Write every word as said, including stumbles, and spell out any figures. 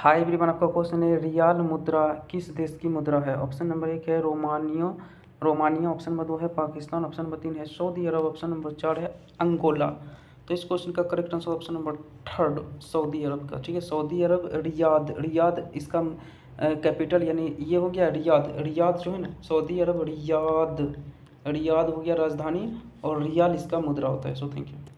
Hi everyone, आपका question है रियाल मुद्रा किस देश की मुद्रा है। ऑप्शन नंबर एक है रोमानिया रोमानिया ऑप्शन नंबर दो है पाकिस्तान, ऑप्शन नंबर तीन है सऊदी अरब, ऑप्शन नंबर चार है अंगोला। तो इस क्वेश्चन का correct answer option number third Saudi Arab का। ठीक है, सऊदी अरब रियाद रियाद इसका कैपिटल यानी ये हो गया रियाद रियाद जो है ना, सऊदी अरब रियाद रियाद हो गया राजधानी, और रियाल इसका मुद्रा होता है। So thank you.